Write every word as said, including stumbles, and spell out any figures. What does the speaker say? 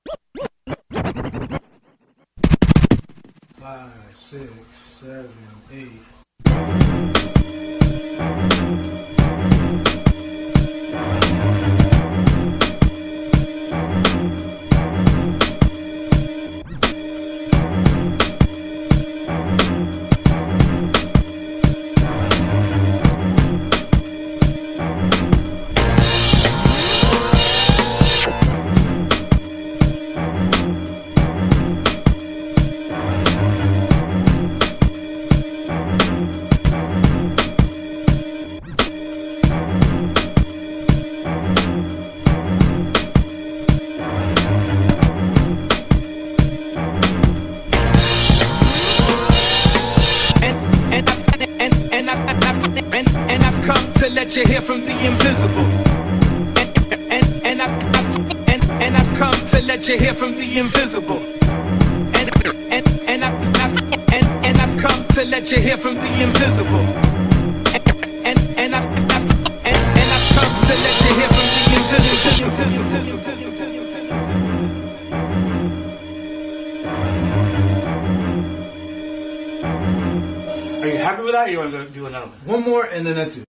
Five, six, seven, eight. Let you hear from the invisible, and, and, and, I, and, and I come to let you hear from the invisible, and, and, and, I, and, and I come to let you hear from the invisible, and, and, and, I, and, and I come to let you hear from the invisible. Are you happy with that, or you want to do another one? One more and then that's it.